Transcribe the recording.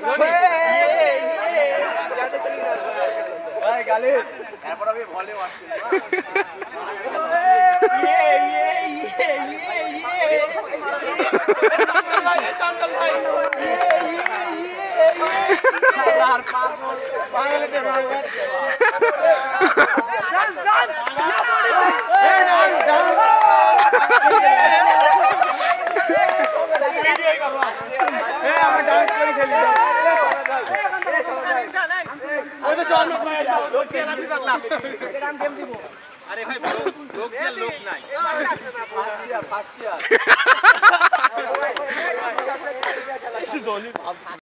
ভাই গালি এরপর আমি ভলিউম আসছে আরে ভাই লোক দিয়ে লোক নাই ফার্স্ট ইয়ার